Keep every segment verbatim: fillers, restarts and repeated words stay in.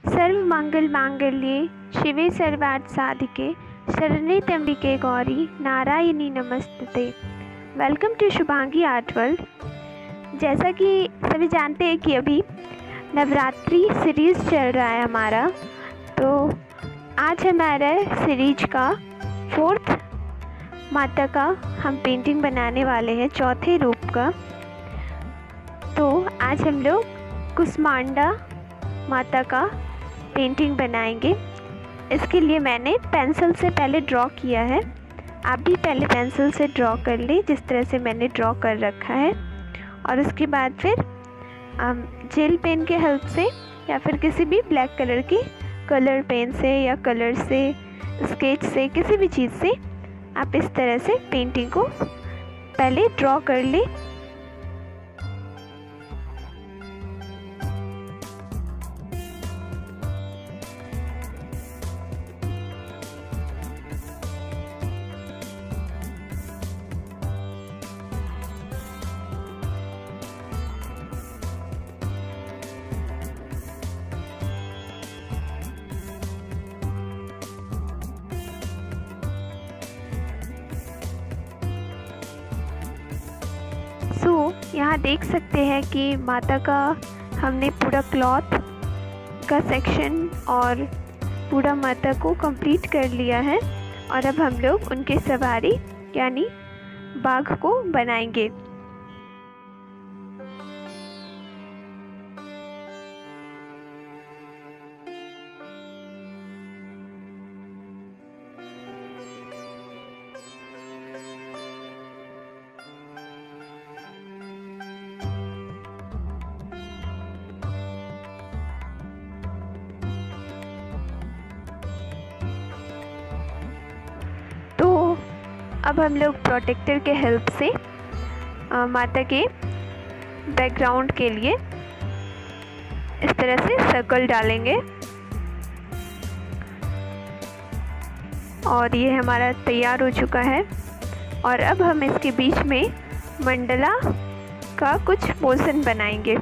सर्वमंगल मांगल्ये शिवे सर्वार्थ साधिके शरण्ये त्र्यंबके गौरी नारायणी नमस्तुते। Welcome to Shubhangi art world. जैसा कि सभी जानते हैं कि अभी नवरात्रि सीरीज़ चल रहा है हमारा, तो आज हमारा सीरीज का फोर्थ माता का हम पेंटिंग बनाने वाले हैं, चौथे रूप का। तो आज हम लोग कुसमांडा माता का पेंटिंग बनाएंगे। इसके लिए मैंने पेंसिल से पहले ड्रॉ किया है। आप भी पहले पेंसिल से ड्रॉ कर लें जिस तरह से मैंने ड्रॉ कर रखा है, और उसके बाद फिर जेल पेन के हेल्प से या फिर किसी भी ब्लैक कलर की कलर पेन से या कलर से, स्केच से, किसी भी चीज़ से आप इस तरह से पेंटिंग को पहले ड्रॉ कर लें। सो so, यहाँ देख सकते हैं कि माता का हमने पूरा क्लॉथ का सेक्शन और पूरा माता को कंप्लीट कर लिया है, और अब हम लोग उनकी सवारी यानी बाघ को बनाएंगे। अब हम लोग प्रोटेक्टर के हेल्प से आ, माता के बैकग्राउंड के लिए इस तरह से सर्कल डालेंगे, और ये हमारा तैयार हो चुका है। और अब हम इसके बीच में मंडला का कुछ पोर्शन बनाएंगे।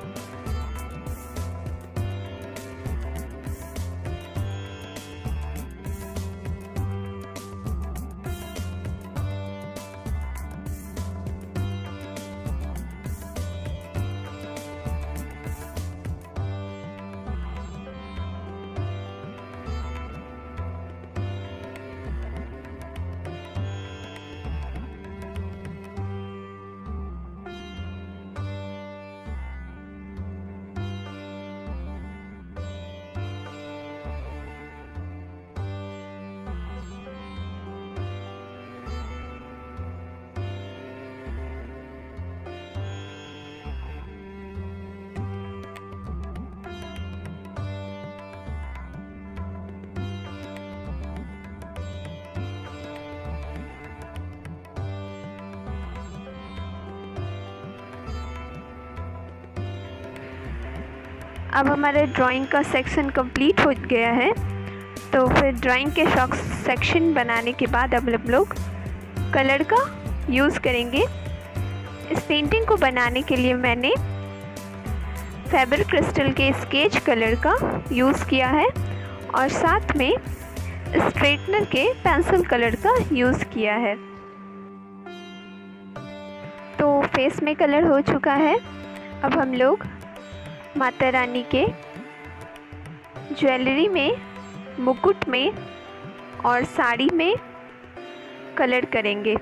अब हमारे ड्राइंग का सेक्शन कंप्लीट हो गया है। तो फिर ड्राइंग के शॉक सेक्शन बनाने के बाद अब हम लोग कलर का यूज़ करेंगे। इस पेंटिंग को बनाने के लिए मैंने फैबर क्रिस्टल के स्केच कलर का यूज़ किया है, और साथ में स्ट्रेटनर के पेंसिल कलर का यूज़ किया है। तो फेस में कलर हो चुका है। अब हम लोग माता रानी के ज्वेलरी में, मुकुट में और साड़ी में कलर करेंगे।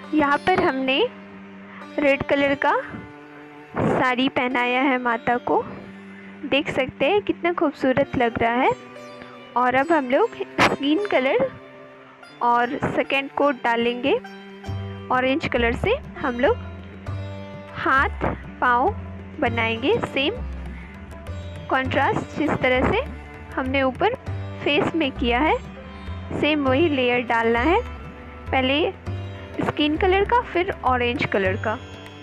यहाँ पर हमने रेड कलर का साड़ी पहनाया है माता को, देख सकते हैं कितना खूबसूरत लग रहा है। और अब हम लोग स्किन कलर और सेकेंड कोट डालेंगे ऑरेंज कलर से। हम लोग हाथ पाँव बनाएंगे सेम कंट्रास्ट, जिस तरह से हमने ऊपर फेस में किया है सेम वही लेयर डालना है, पहले स्किन कलर का फिर ऑरेंज कलर का।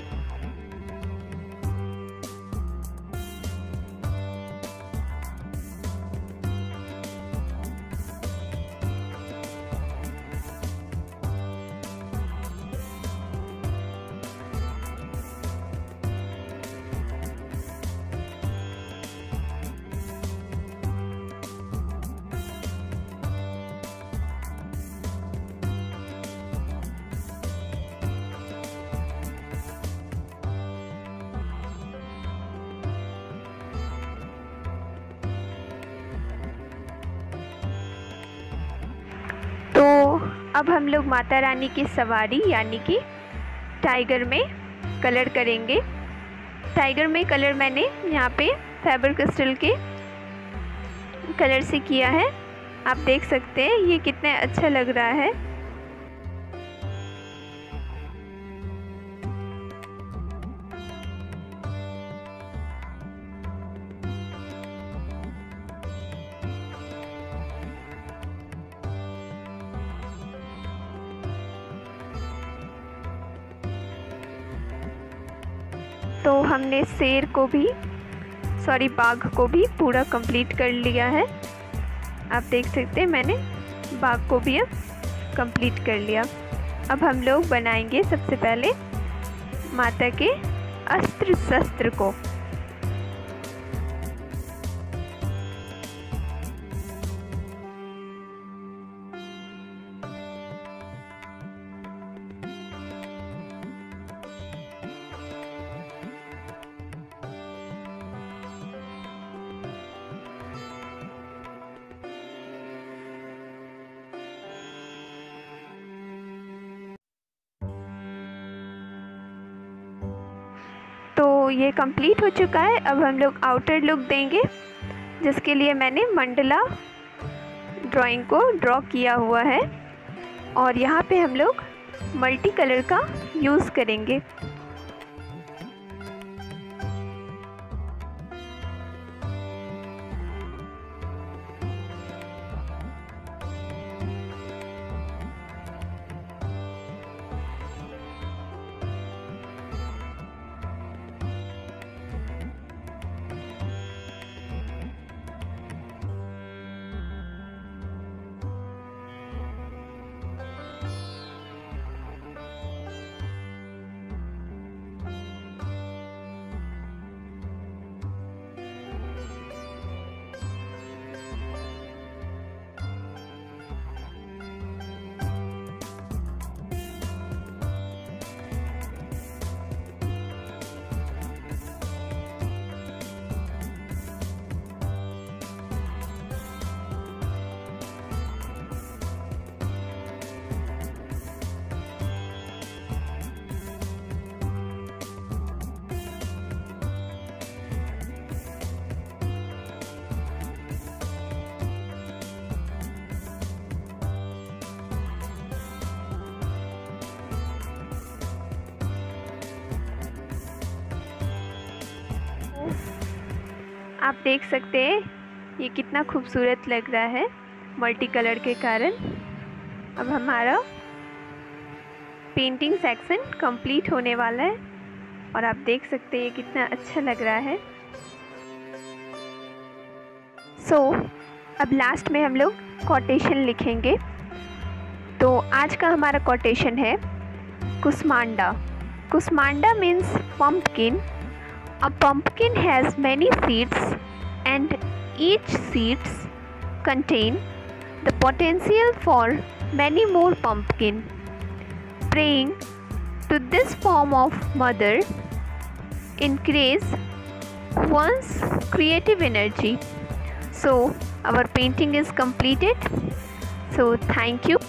तो अब हम लोग माता रानी की सवारी यानी कि टाइगर में कलर करेंगे। टाइगर में कलर मैंने यहाँ पे फैबर क्रिस्टल के कलर से किया है। आप देख सकते हैं ये कितना अच्छा लग रहा है। तो हमने शेर को भी सॉरी बाघ को भी पूरा कंप्लीट कर लिया है। आप देख सकते हैं मैंने बाघ को भी अब कंप्लीट कर लिया। अब हम लोग बनाएंगे सबसे पहले माता के अस्त्र शस्त्र को। तो ये कंप्लीट हो चुका है। अब हम लोग आउटर लुक देंगे, जिसके लिए मैंने मंडला ड्राइंग को ड्रॉ किया हुआ है और यहाँ पे हम लोग मल्टी कलर का यूज़ करेंगे। आप देख सकते हैं ये कितना खूबसूरत लग रहा है मल्टी कलर के कारण। अब हमारा पेंटिंग सेक्शन कंप्लीट होने वाला है और आप देख सकते हैं ये कितना अच्छा लग रहा है। सो so, अब लास्ट में हम लोग कोटेशन लिखेंगे। तो आज का हमारा कोटेशन है Kushmanda. Kushmanda means pumpkin. A pumpkin has many seeds and each seeds contain the potential for many more pumpkin. Praying to this form of mother increase one's creative energy. So our painting is completed. So thank you.